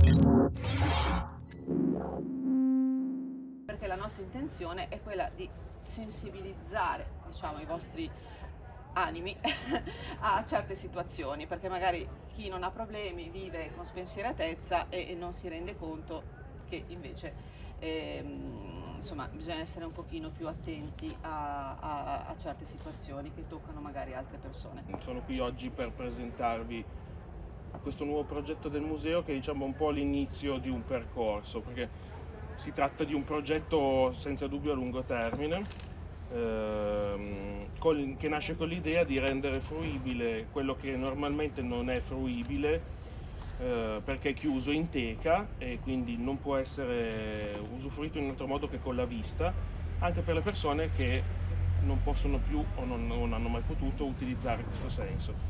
Perché la nostra intenzione è quella di sensibilizzare, diciamo, i vostri animi a certe situazioni, perché magari chi non ha problemi vive con spensieratezza e non si rende conto che invece insomma, bisogna essere un pochino più attenti a certe situazioni che toccano magari altre persone. Sono qui oggi per presentarvi questo nuovo progetto del museo, che diciamo è un po' l'inizio di un percorso, perché si tratta di un progetto senza dubbio a lungo termine, che nasce con l'idea di rendere fruibile quello che normalmente non è fruibile, perché è chiuso in teca e quindi non può essere usufruito in un altro modo che con la vista, anche per le persone che non possono più o non hanno mai potuto utilizzare questo senso.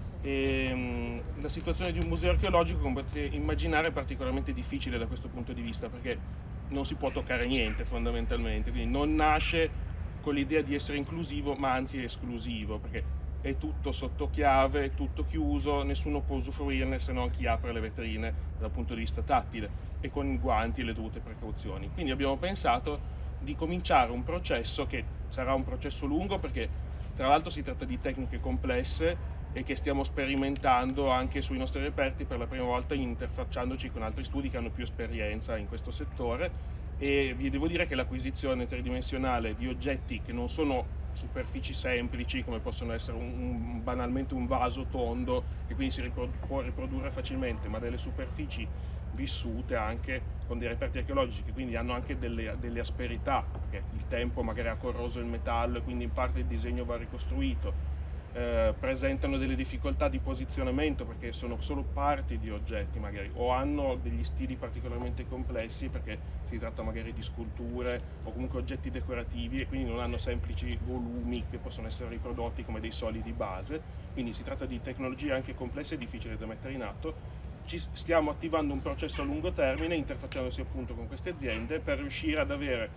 La situazione di un museo archeologico, come potete immaginare, è particolarmente difficile da questo punto di vista, perché non si può toccare niente fondamentalmente, quindi non nasce con l'idea di essere inclusivo, ma anzi esclusivo, perché è tutto sotto chiave, è tutto chiuso, nessuno può usufruirne se non chi apre le vetrine dal punto di vista tattile e con i guanti e le dovute precauzioni. Quindi abbiamo pensato di cominciare un processo che sarà un processo lungo, perché tra l'altro si tratta di tecniche complesse e che stiamo sperimentando anche sui nostri reperti per la prima volta, interfacciandoci con altri studi che hanno più esperienza in questo settore. E vi devo dire che l'acquisizione tridimensionale di oggetti che non sono superfici semplici, come possono essere banalmente un vaso tondo, che quindi può riprodurre facilmente, ma delle superfici vissute anche con dei reperti archeologici che quindi hanno anche delle asperità, perché il tempo magari ha corroso il metallo e quindi in parte il disegno va ricostruito. Presentano delle difficoltà di posizionamento perché sono solo parti di oggetti magari, o hanno degli stili particolarmente complessi perché si tratta magari di sculture o comunque oggetti decorativi, e quindi non hanno semplici volumi che possono essere riprodotti come dei solidi base. Quindi si tratta di tecnologie anche complesse e difficili da mettere in atto. Stiamo attivando un processo a lungo termine, interfacciandosi appunto con queste aziende per riuscire ad avere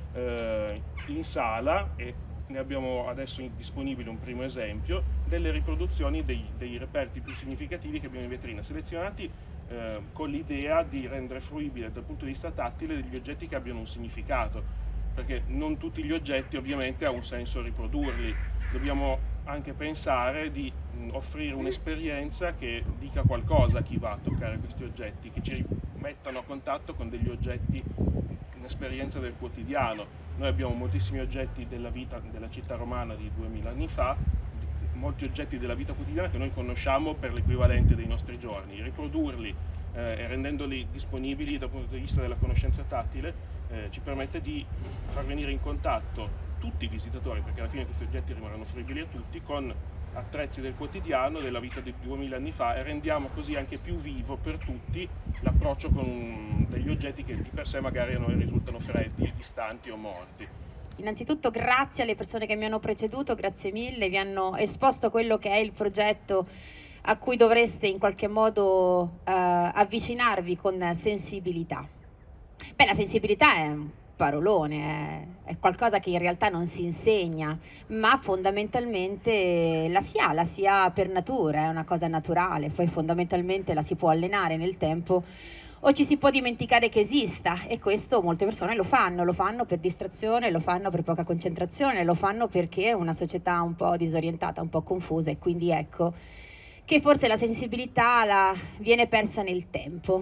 in sala, e ne abbiamo adesso disponibile un primo esempio, delle riproduzioni dei reperti più significativi che abbiamo in vetrina, selezionati con l'idea di rendere fruibile dal punto di vista tattile degli oggetti che abbiano un significato, perché non tutti gli oggetti ovviamente ha un senso riprodurli. Dobbiamo anche pensare di offrire un'esperienza che dica qualcosa a chi va a toccare questi oggetti, che ci mettano a contatto con degli oggetti, un'esperienza del quotidiano. Noi abbiamo moltissimi oggetti della vita della città romana di 2000 anni fa, molti oggetti della vita quotidiana che noi conosciamo per l'equivalente dei nostri giorni. Riprodurli e rendendoli disponibili dal punto di vista della conoscenza tattile ci permette di far venire in contatto tutti i visitatori, perché alla fine questi oggetti rimarranno fruibili a tutti, con attrezzi del quotidiano, della vita di 2000 anni fa, e rendiamo così anche più vivo per tutti l'approccio con degli oggetti che di per sé magari a noi risultano freddi, distanti o morti. Innanzitutto grazie alle persone che mi hanno preceduto, grazie mille, vi hanno esposto quello che è il progetto a cui dovreste in qualche modo avvicinarvi con sensibilità. Beh, la sensibilità è un parolone, è qualcosa che in realtà non si insegna, ma fondamentalmente la si ha per natura, è una cosa naturale, poi fondamentalmente la si può allenare nel tempo o ci si può dimenticare che esista, e questo molte persone lo fanno per distrazione, lo fanno per poca concentrazione, lo fanno perché è una società un po' disorientata, un po' confusa, e quindi ecco che forse la sensibilità viene persa nel tempo.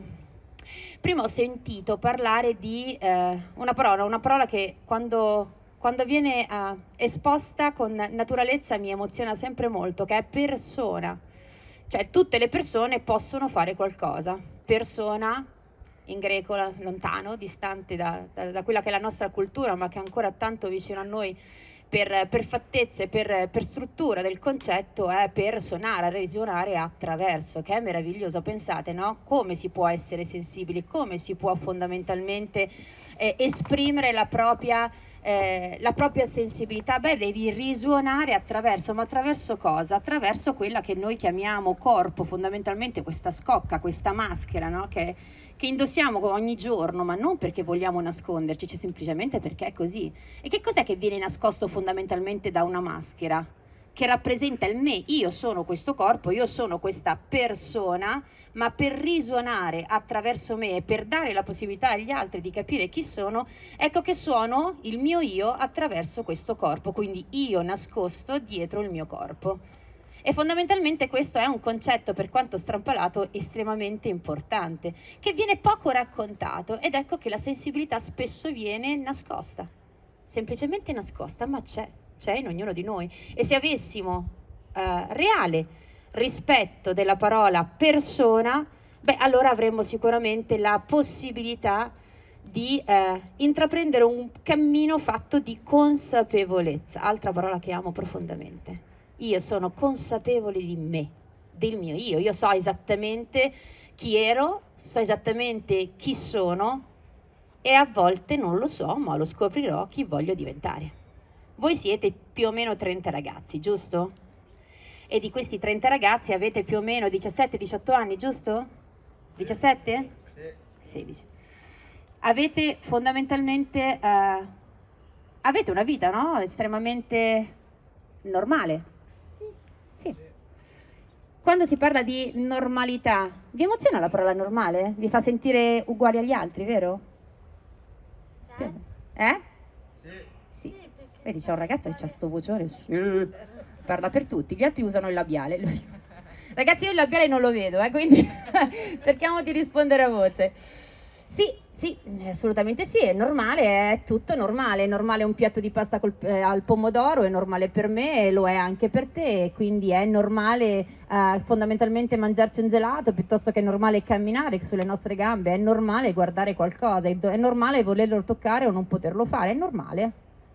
Prima ho sentito parlare di una parola che quando viene esposta con naturalezza mi emoziona sempre molto, che è persona. Cioè tutte le persone possono fare qualcosa. Persona, in greco lontano, distante da quella che è la nostra cultura, ma che è ancora tanto vicino a noi per fattezze, per struttura del concetto, è per suonare, risuonare attraverso, che è meraviglioso. Pensate, no? Come si può essere sensibili, come si può fondamentalmente esprimere la propria sensibilità. Beh, devi risuonare attraverso, ma attraverso cosa? Attraverso quella che noi chiamiamo corpo, fondamentalmente questa scocca, questa maschera, no? che indossiamo ogni giorno, ma non perché vogliamo nasconderci, cioè semplicemente perché è così. E che cos'è che viene nascosto fondamentalmente da una maschera? che rappresenta il me, io sono questo corpo, io sono questa persona, ma per risuonare attraverso me e per dare la possibilità agli altri di capire chi sono, ecco che suono il mio io attraverso questo corpo, quindi io nascosto dietro il mio corpo. E fondamentalmente questo è un concetto, per quanto strampalato, estremamente importante, che viene poco raccontato, ed ecco che la sensibilità spesso viene nascosta, semplicemente nascosta, ma c'è in ognuno di noi. E se avessimo reale rispetto della parola persona, beh, allora avremmo sicuramente la possibilità di intraprendere un cammino fatto di consapevolezza, altra parola che amo profondamente. Io sono consapevole di me, del mio io so esattamente chi ero, so esattamente chi sono, e a volte non lo so, ma lo scoprirò chi voglio diventare. Voi siete più o meno 30 ragazzi, giusto? E di questi 30 ragazzi avete più o meno 17-18 anni, giusto? 17? 16. Avete fondamentalmente avete una vita, no? Estremamente normale. Sì. Quando si parla di normalità, vi emoziona la parola normale? Vi fa sentire uguali agli altri, vero? Eh? Sì. Vedi, c'è un ragazzo che ha sto vocione, sì, parla per tutti, gli altri usano il labiale. Ragazzi, io il labiale non lo vedo, quindi cerchiamo di rispondere a voce. Sì, assolutamente sì, è normale, è tutto normale. È normale un piatto di pasta al pomodoro, è normale per me e lo è anche per te, quindi è normale fondamentalmente mangiarci un gelato, piuttosto che è normale camminare sulle nostre gambe, è normale guardare qualcosa, è normale volerlo toccare o non poterlo fare, è normale.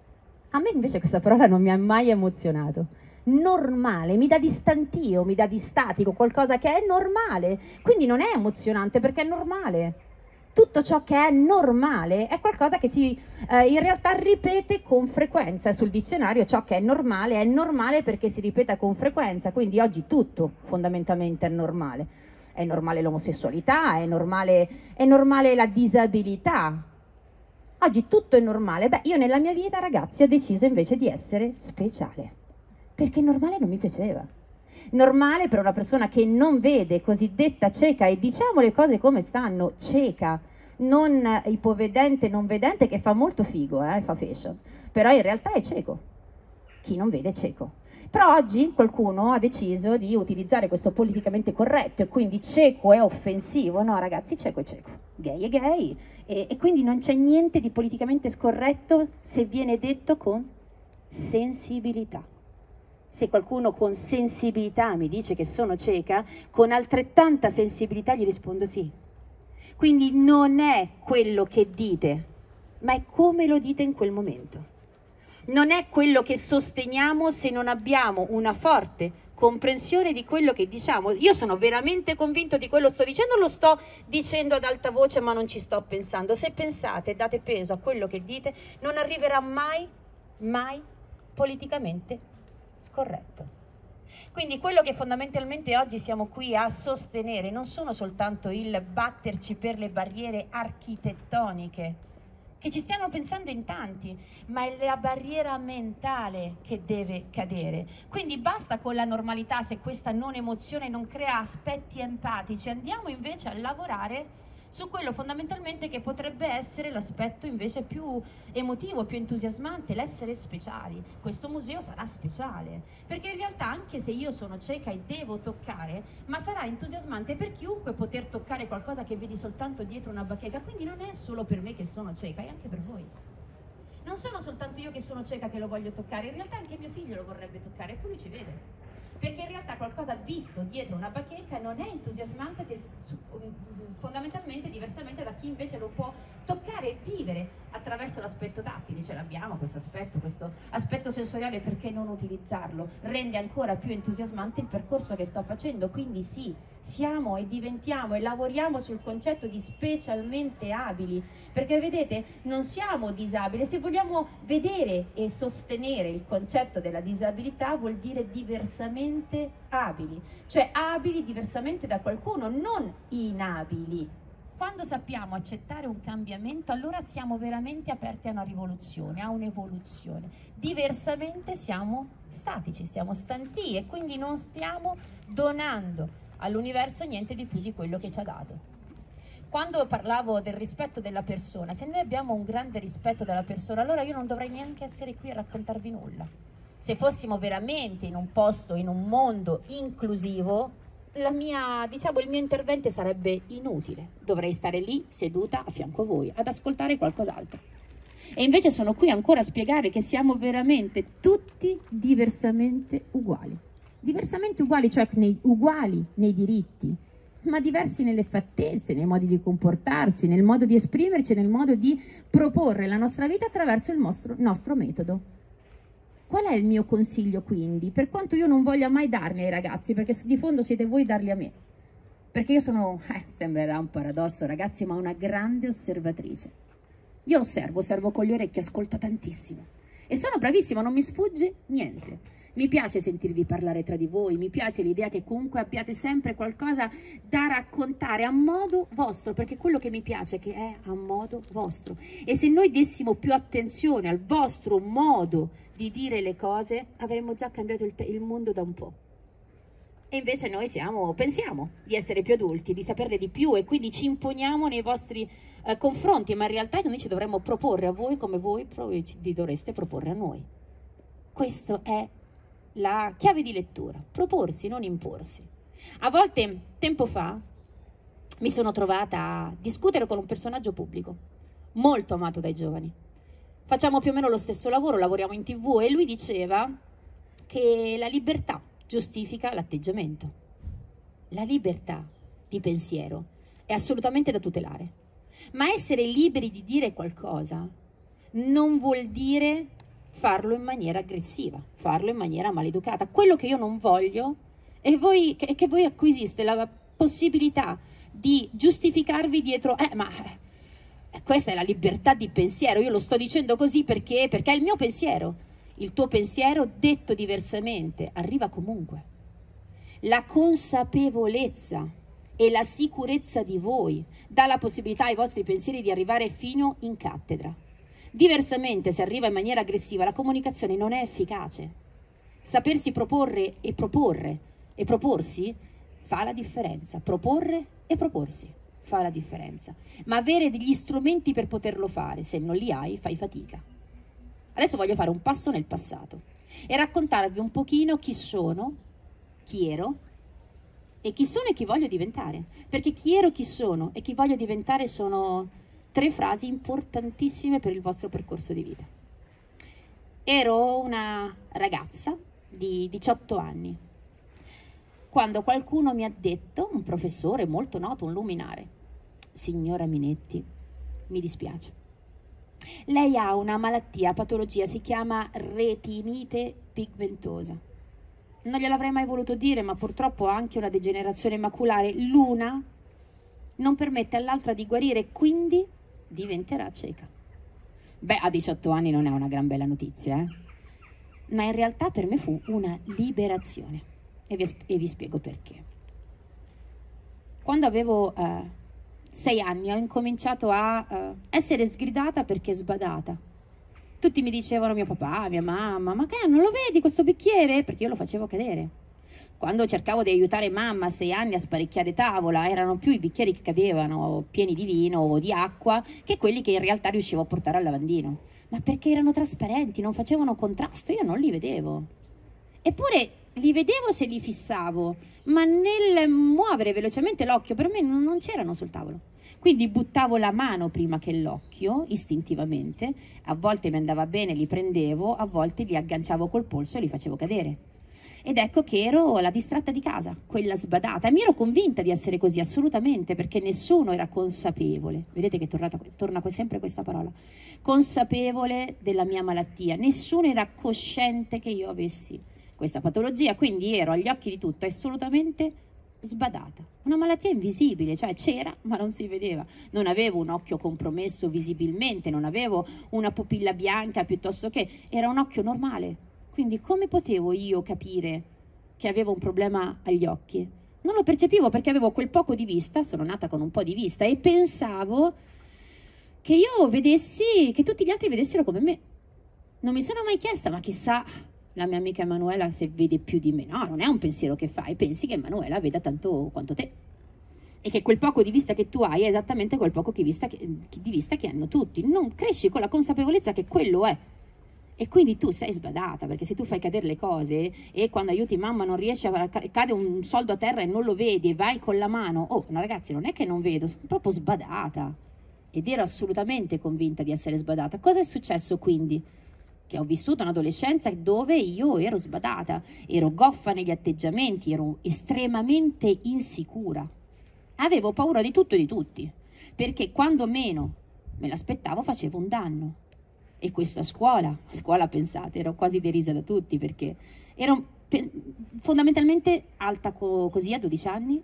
A me invece questa parola non mi ha mai emozionato. Normale, mi dà di stantio, mi dà di statico, qualcosa che è normale, quindi non è emozionante perché è normale. Tutto ciò che è normale è qualcosa che si in realtà ripete con frequenza. Sul dizionario ciò che è normale perché si ripeta con frequenza, quindi oggi tutto fondamentalmente è normale. È normale l'omosessualità, è normale la disabilità. Oggi tutto è normale. Beh, io nella mia vita, ragazzi, ho deciso invece di essere speciale, perché normale non mi piaceva. Normale per una persona che non vede, cosiddetta cieca, e diciamo le cose come stanno, cieca, non ipovedente, non vedente, che fa molto figo, fa fashion, però in realtà è cieco. Chi non vede è cieco. Però oggi qualcuno ha deciso di utilizzare questo politicamente corretto, e quindi cieco è offensivo. No, ragazzi, cieco è cieco, gay è gay, e quindi non c'è niente di politicamente scorretto se viene detto con sensibilità. Se qualcuno con sensibilità mi dice che sono cieca, con altrettanta sensibilità gli rispondo sì. Quindi non è quello che dite, ma è come lo dite in quel momento. Non è quello che sosteniamo se non abbiamo una forte comprensione di quello che diciamo. Io sono veramente convinto di quello che sto dicendo, lo sto dicendo ad alta voce, ma non ci sto pensando. Se pensate e date peso a quello che dite, non arriverà mai politicamente scorretto. Quindi quello che fondamentalmente oggi siamo qui a sostenere non sono soltanto il batterci per le barriere architettoniche, che ci stiamo pensando in tanti, ma è la barriera mentale che deve cadere. Quindi basta con la normalità se questa non emozione non crea aspetti empatici, andiamo invece a lavorare su quello fondamentalmente che potrebbe essere l'aspetto invece più emotivo, più entusiasmante, l'essere speciali. Questo museo sarà speciale, perché in realtà anche se io sono cieca e devo toccare, ma sarà entusiasmante per chiunque poter toccare qualcosa che vedi soltanto dietro una bacheca, quindi non è solo per me che sono cieca, è anche per voi. Non sono soltanto io che sono cieca che lo voglio toccare, in realtà anche mio figlio lo vorrebbe toccare, e poi lui ci vede. Perché in realtà qualcosa visto dietro una bacheca non è entusiasmante fondamentalmente diversamente da chi invece lo può toccare e vivere attraverso l'aspetto tattile. Ce l'abbiamo questo aspetto sensoriale, perché non utilizzarlo? Rende ancora più entusiasmante il percorso che sto facendo. Quindi sì, siamo e diventiamo e lavoriamo sul concetto di specialmente abili, perché vedete, non siamo disabili. Se vogliamo vedere e sostenere il concetto della disabilità, vuol dire diversamente abili, cioè abili diversamente da qualcuno, non inabili. Quando sappiamo accettare un cambiamento, allora siamo veramente aperti a una rivoluzione, a un'evoluzione. Diversamente siamo statici, siamo stanti e quindi non stiamo donando all'universo niente di più di quello che ci ha dato. Quando parlavo del rispetto della persona, se noi abbiamo un grande rispetto della persona, allora io non dovrei neanche essere qui a raccontarvi nulla. Se fossimo veramente in un posto, in un mondo inclusivo, il mio intervento sarebbe inutile. Dovrei stare lì seduta a fianco a voi ad ascoltare qualcos'altro. E invece sono qui ancora a spiegare che siamo veramente tutti diversamente uguali. Diversamente uguali, cioè uguali nei diritti, ma diversi nelle fattezze, nei modi di comportarci, nel modo di esprimerci, nel modo di proporre la nostra vita attraverso il nostro metodo. Qual è il mio consiglio quindi? Per quanto io non voglia mai darli ai ragazzi, perché di fondo siete voi darli a me. Perché io sono, sembrerà un paradosso ragazzi, ma una grande osservatrice. Io osservo con le orecchie, ascolto tantissimo. E sono bravissima, non mi sfugge niente. Mi piace sentirvi parlare tra di voi, mi piace l'idea che comunque abbiate sempre qualcosa da raccontare a modo vostro, perché quello che mi piace è che è a modo vostro. E se noi dessimo più attenzione al vostro modo di dire le cose, avremmo già cambiato il mondo da un po'. E invece noi pensiamo di essere più adulti, di saperne di più e quindi ci imponiamo nei vostri confronti, ma in realtà noi ci dovremmo proporre a voi come voi vi dovreste proporre a noi. Questa è la chiave di lettura, proporsi, non imporsi. A volte, tempo fa, mi sono trovata a discutere con un personaggio pubblico, molto amato dai giovani. Facciamo più o meno lo stesso lavoro, lavoriamo in TV e lui diceva che la libertà giustifica l'atteggiamento. La libertà di pensiero è assolutamente da tutelare, ma essere liberi di dire qualcosa non vuol dire farlo in maniera aggressiva, farlo in maniera maleducata. Quello che io non voglio è che voi acquisiste la possibilità di giustificarvi dietro ma questa è la libertà di pensiero, io lo sto dicendo così perché è il mio pensiero. Il tuo pensiero, detto diversamente, arriva comunque. La consapevolezza e la sicurezza di voi dà la possibilità ai vostri pensieri di arrivare fino in cattedra. Diversamente, se arriva in maniera aggressiva, la comunicazione non è efficace. Sapersi proporre e proporsi fa la differenza. Proporre e proporsi fa la differenza. Ma avere degli strumenti per poterlo fare, se non li hai, fai fatica. Adesso voglio fare un passo nel passato e raccontarvi un pochino chi sono, chi ero e chi sono e chi voglio diventare. Perché chi ero, chi sono e chi voglio diventare sono 3 frasi importantissime per il vostro percorso di vita. Ero una ragazza di 18 anni quando qualcuno mi ha detto, un professore molto noto, un luminare: signora Minetti, mi dispiace, lei ha una malattia, patologia, si chiama retinite pigmentosa. Non gliel'avrei mai voluto dire, ma purtroppo ha anche una degenerazione maculare. L'una non permette all'altra di guarire, quindi diventerà cieca. Beh, a 18 anni non è una gran bella notizia, ma in realtà per me fu una liberazione e vi spiego perché. Quando avevo 6 anni ho incominciato a essere sgridata perché sbadata. Tutti mi dicevano, mio papà, mia mamma: ma che non lo vedi questo bicchiere? Perché io lo facevo cadere. Quando cercavo di aiutare mamma a 6 anni a sparecchiare tavola, erano più i bicchieri che cadevano pieni di vino o di acqua che quelli che in realtà riuscivo a portare al lavandino. Ma perché erano trasparenti, non facevano contrasto, io non li vedevo. Eppure li vedevo se li fissavo, ma nel muovere velocemente l'occhio per me non c'erano sul tavolo. Quindi buttavo la mano prima che l'occhio, istintivamente. A volte mi andava bene, li prendevo, a volte li agganciavo col polso e li facevo cadere. Ed ecco che ero la distratta di casa, quella sbadata, e mi ero convinta di essere così, assolutamente, perché nessuno era consapevole. Vedete che torna sempre questa parola, consapevole della mia malattia. Nessuno era cosciente che io avessi questa patologia, quindi ero agli occhi di tutti assolutamente sbadata. Una malattia invisibile, cioè c'era ma non si vedeva. Non avevo un occhio compromesso visibilmente, non avevo una pupilla bianca, piuttosto che era un occhio normale. Quindi come potevo io capire che avevo un problema agli occhi? Non lo percepivo perché avevo quel poco di vista, sono nata con un po' di vista, e pensavo che io vedessi, che tutti gli altri vedessero come me. Non mi sono mai chiesta, ma chissà la mia amica Emanuela se vede più di me. No, non è un pensiero che fai, pensi che Emanuela veda tanto quanto te. E che quel poco di vista che tu hai è esattamente quel poco di vista che hanno tutti. Non cresci con la consapevolezza che quello è. E quindi tu sei sbadata, perché se tu fai cadere le cose e quando aiuti mamma non riesci a cade un soldo a terra e non lo vedi e vai con la mano, oh, no ragazzi, non è che non vedo, sono proprio sbadata. Ed ero assolutamente convinta di essere sbadata. Cosa è successo quindi? Che ho vissuto un'adolescenza dove io ero sbadata, ero goffa negli atteggiamenti, ero estremamente insicura. Avevo paura di tutto e di tutti, perché quando meno me l'aspettavo facevo un danno. E questo a scuola pensate, ero quasi derisa da tutti perché ero fondamentalmente alta così a 12 anni.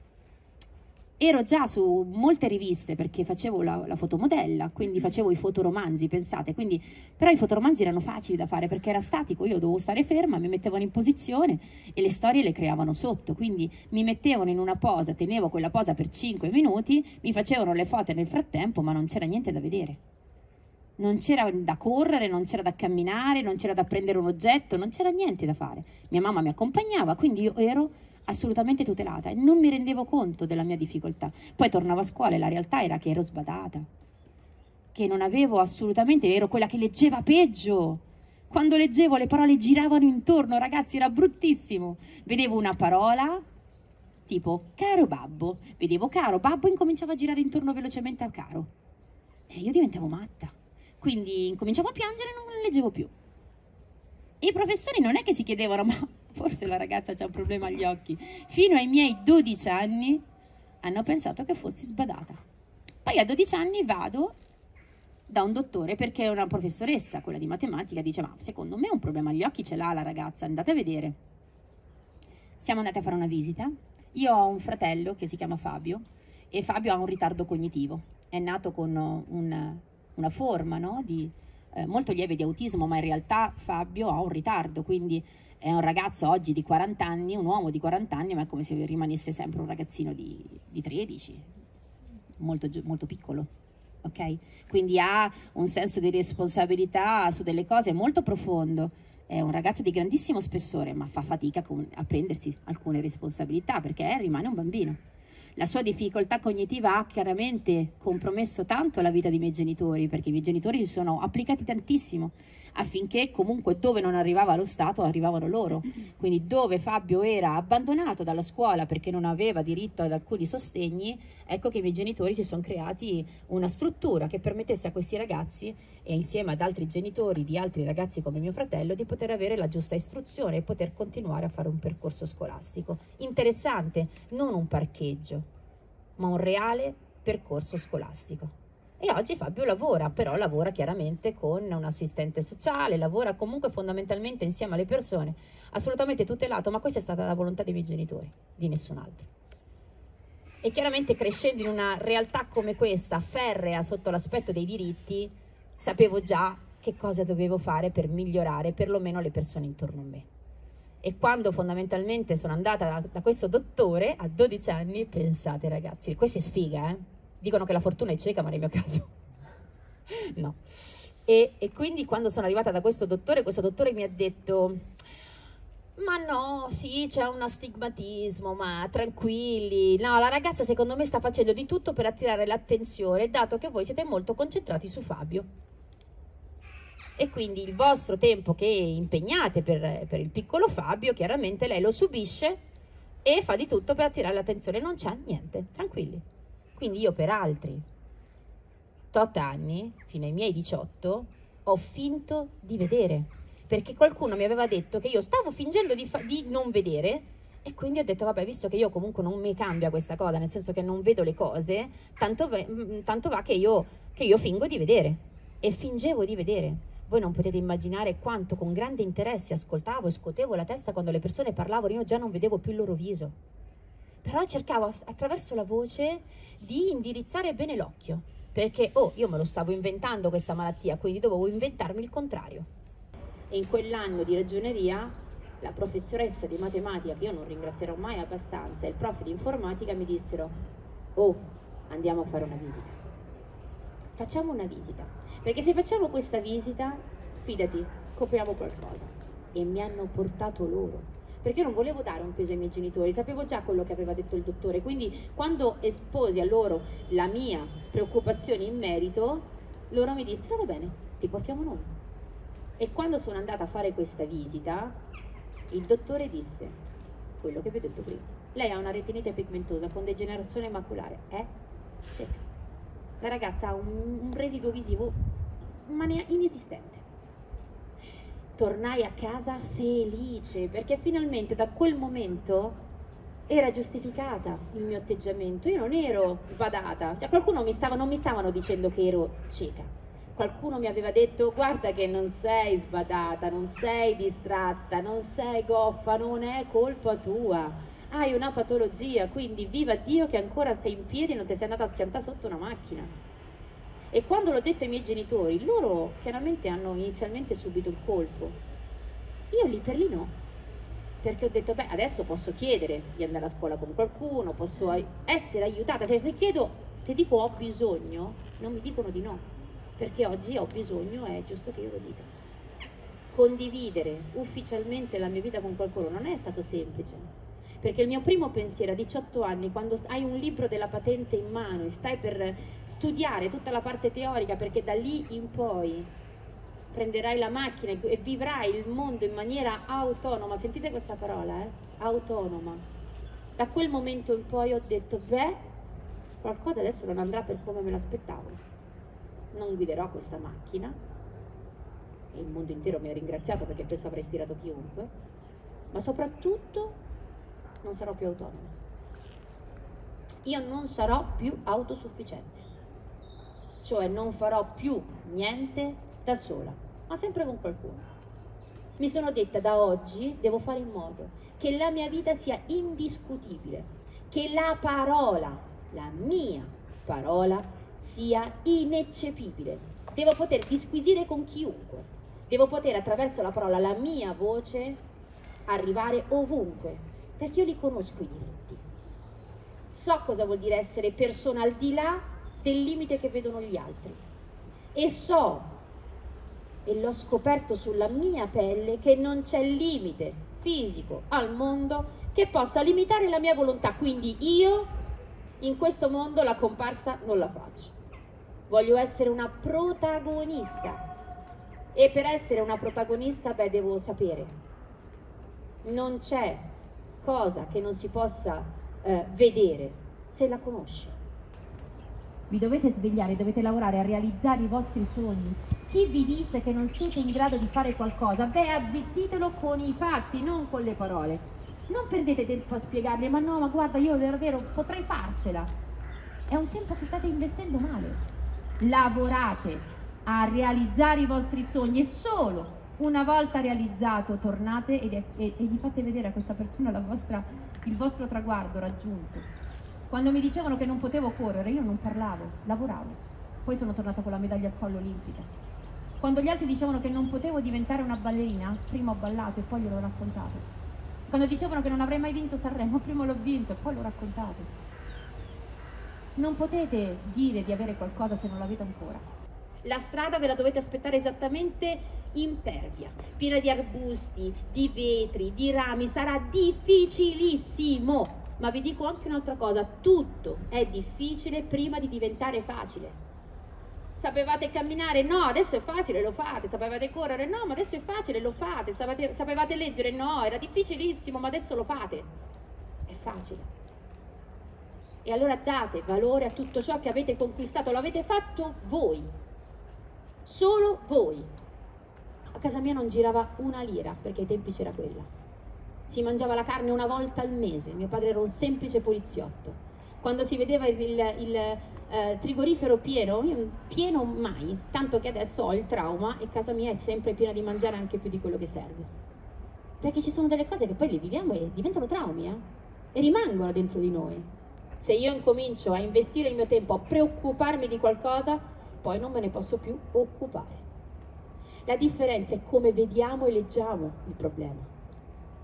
Ero già su molte riviste perché facevo la fotomodella, quindi facevo i fotoromanzi, pensate, quindi, però i fotoromanzi erano facili da fare perché era statico, io dovevo stare ferma, mi mettevano in posizione e le storie le creavano sotto, quindi mi mettevano in una posa, tenevo quella posa per 5 minuti, mi facevano le foto nel frattempo, ma non c'era niente da vedere. Non c'era da correre, non c'era da camminare, non c'era da prendere un oggetto, non c'era niente da fare. Mia mamma mi accompagnava, quindi io ero assolutamente tutelata e non mi rendevo conto della mia difficoltà. Poi tornavo a scuola e la realtà era che ero sbadata, che non avevo assolutamente, ero quella che leggeva peggio. Quando leggevo le parole giravano intorno, ragazzi, era bruttissimo. Vedevo una parola, tipo caro babbo, vedevo caro, babbo incominciava a girare intorno velocemente a caro. E io diventavo matta. Quindi incominciavo a piangere e non leggevo più. I professori non è che si chiedevano, ma forse la ragazza c'ha un problema agli occhi. Fino ai miei 12 anni hanno pensato che fossi sbadata. Poi a 12 anni vado da un dottore perché una professoressa, quella di matematica, dice ma secondo me un problema agli occhi ce l'ha la ragazza, andate a vedere. Siamo andati a fare una visita. Io ho un fratello che si chiama Fabio e Fabio ha un ritardo cognitivo. È nato con una forma, no, molto lieve di autismo, ma in realtà Fabio ha un ritardo, quindi è un ragazzo oggi di 40 anni, un uomo di 40 anni, ma è come se rimanesse sempre un ragazzino di 13, molto piccolo, ok? Quindi ha un senso di responsabilità su delle cose molto profondo, è un ragazzo di grandissimo spessore, ma fa fatica a prendersi alcune responsabilità perché rimane un bambino. La sua difficoltà cognitiva ha chiaramente compromesso tanto la vita dei miei genitori, perché i miei genitori si sono applicati tantissimo affinché comunque dove non arrivava lo Stato arrivavano loro. Quindi dove Fabio era abbandonato dalla scuola perché non aveva diritto ad alcuni sostegni, ecco che i miei genitori si sono creati una struttura che permettesse a questi ragazzi e insieme ad altri genitori di altri ragazzi come mio fratello di poter avere la giusta istruzione e poter continuare a fare un percorso scolastico interessante, non un parcheggio, ma un reale percorso scolastico. E oggi Fabio lavora, però lavora chiaramente con un assistente sociale, lavora comunque fondamentalmente insieme alle persone, assolutamente tutelato, ma questa è stata la volontà dei miei genitori, di nessun altro. E chiaramente crescendo in una realtà come questa, ferrea sotto l'aspetto dei diritti, sapevo già che cosa dovevo fare per migliorare perlomeno le persone intorno a me. E quando fondamentalmente sono andata da questo dottore a 12 anni, pensate ragazzi, questa è sfiga, dicono che la fortuna è cieca, ma nel mio caso no. E quindi quando sono arrivata da questo dottore mi ha detto ma no, sì, c'è un astigmatismo, ma tranquilli, no, la ragazza secondo me sta facendo di tutto per attirare l'attenzione, dato che voi siete molto concentrati su Fabio. E quindi il vostro tempo che impegnate per il piccolo Fabio, chiaramente lei lo subisce e fa di tutto per attirare l'attenzione, non c'è niente, tranquilli. Quindi io per altri 8 anni, fino ai miei 18, ho finto di vedere, perché qualcuno mi aveva detto che io stavo fingendo di non vedere e quindi ho detto vabbè, visto che io comunque non mi cambia questa cosa, nel senso che non vedo le cose, tanto va che io fingo di vedere e fingevo di vedere. Voi non potete immaginare quanto con grande interesse ascoltavo e scuotevo la testa quando le persone parlavano, io già non vedevo più il loro viso. Però cercavo attraverso la voce di indirizzare bene l'occhio, perché io me lo stavo inventando questa malattia, quindi dovevo inventarmi il contrario. E in quell'anno di ragioneria la professoressa di matematica, che io non ringrazierò mai abbastanza, e il prof di informatica mi dissero: oh, andiamo a fare una visita. Facciamo una visita, perché se facciamo questa visita, fidati, scopriamo qualcosa. E mi hanno portato loro, perché io non volevo dare un peso ai miei genitori, sapevo già quello che aveva detto il dottore, quindi quando esposi a loro la mia preoccupazione in merito, loro mi dissero: va bene, ti portiamo noi. E quando sono andata a fare questa visita, il dottore disse quello che vi ho detto prima: lei ha una retinite pigmentosa con degenerazione maculare, è cieca. La ragazza ha un residuo visivo inesistente. Tornai a casa felice, perché finalmente da quel momento era giustificata il mio atteggiamento. Io non ero sbadata, cioè qualcuno non mi stavano dicendo che ero cieca. Qualcuno mi aveva detto: guarda che non sei sbadata, non sei distratta, non sei goffa, non è colpa tua, hai una patologia, quindi viva Dio che ancora sei in piedi e non ti sei andata a schiantare sotto una macchina. E quando l'ho detto ai miei genitori, loro chiaramente hanno inizialmente subito il colpo. Io lì per lì no, perché ho detto: beh, adesso posso chiedere di andare a scuola con qualcuno, posso essere aiutata. Se dico ho bisogno, non mi dicono di no, perché oggi ho bisogno, è giusto che io lo dica. Condividere ufficialmente la mia vita con qualcuno non è stato semplice, perché il mio primo pensiero a 18 anni, quando hai un libro della patente in mano e stai per studiare tutta la parte teorica, perché da lì in poi prenderai la macchina e vivrai il mondo in maniera autonoma, sentite questa parola, autonoma. Da quel momento in poi ho detto: beh, qualcosa adesso non andrà per come me l'aspettavo. Non guiderò questa macchina, e il mondo intero mi ha ringraziato, perché penso avrei stirato chiunque, ma soprattutto non sarò più autonoma. Io non sarò più autosufficiente, cioè non farò più niente da sola, ma sempre con qualcuno. Mi sono detta: da oggi devo fare in modo che la mia vita sia indiscutibile, che la parola, la mia parola, sia ineccepibile. Devo poter disquisire con chiunque, devo poter attraverso la parola, la mia voce, arrivare ovunque, perché io li conosco i diritti. So cosa vuol dire essere persona al di là del limite che vedono gli altri. E so, e l'ho scoperto sulla mia pelle, che non c'è limite fisico al mondo che possa limitare la mia volontà. Quindi io in questo mondo la comparsa non la faccio. Voglio essere una protagonista. E per essere una protagonista, beh, devo sapere. Non c'è cosa che non si possa vedere se la conosci. Vi dovete svegliare, dovete lavorare a realizzare i vostri sogni. Chi vi dice che non siete in grado di fare qualcosa, beh, azzittitelo con i fatti, non con le parole. Non perdete tempo a spiegargli: ma no, ma guarda, io davvero potrei farcela. È un tempo che state investendo male. Lavorate a realizzare i vostri sogni, e solo una volta realizzato tornate e gli fate vedere a questa persona il vostro traguardo raggiunto. Quando mi dicevano che non potevo correre, io non parlavo, lavoravo. Poi sono tornata con la medaglia al collo olimpica. Quando gli altri dicevano che non potevo diventare una ballerina, prima ho ballato e poi gliel'ho raccontato. Quando dicevano che non avrei mai vinto Sanremo, prima l'ho vinto e poi l'ho raccontato. Non potete dire di avere qualcosa se non l'avete ancora. La strada ve la dovete aspettare esattamente impervia, piena di arbusti, di vetri, di rami. Sarà difficilissimo. Ma vi dico anche un'altra cosa: tutto è difficile prima di diventare facile. Sapevate camminare? No, adesso è facile, lo fate. Sapevate correre? No, ma adesso è facile, lo fate. Sapevate leggere? No, era difficilissimo, ma adesso lo fate. È facile. E allora date valore a tutto ciò che avete conquistato. L'avete fatto voi, solo voi. A casa mia non girava una lira, perché ai tempi c'era quella. Si mangiava la carne una volta al mese, mio padre era un semplice poliziotto. Quando si vedeva il frigorifero pieno mai, tanto che adesso ho il trauma e casa mia è sempre piena di mangiare, anche più di quello che serve. Perché ci sono delle cose che poi le viviamo e diventano traumi, e rimangono dentro di noi. Se io incomincio a investire il mio tempo a preoccuparmi di qualcosa, poi non me ne posso più occupare. La differenza è come vediamo e leggiamo il problema.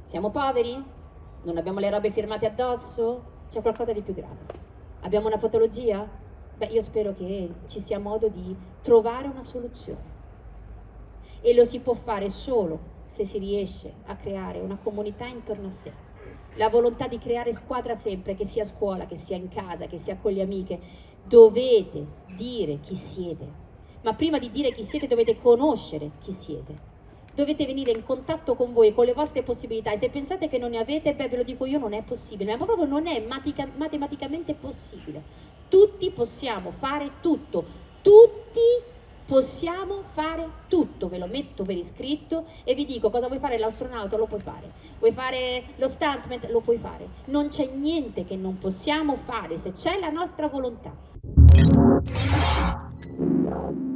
Siamo poveri? Non abbiamo le robe firmate addosso? C'è qualcosa di più grave. Abbiamo una patologia? Beh, io spero che ci sia modo di trovare una soluzione. E lo si può fare solo se si riesce a creare una comunità intorno a sé. La volontà di creare squadra sempre, che sia a scuola, che sia in casa, che sia con le amiche. Dovete dire chi siete, ma prima di dire chi siete dovete conoscere chi siete. Dovete venire in contatto con voi, con le vostre possibilità, e se pensate che non ne avete, beh, ve lo dico io, non è possibile, ma proprio non è matematicamente possibile. Tutti possiamo fare tutto, tutti possiamo fare tutto, ve lo metto per iscritto e vi dico: cosa vuoi fare? L'astronauta? Lo puoi fare. Vuoi fare lo stuntman? Lo puoi fare. Non c'è niente che non possiamo fare se c'è la nostra volontà.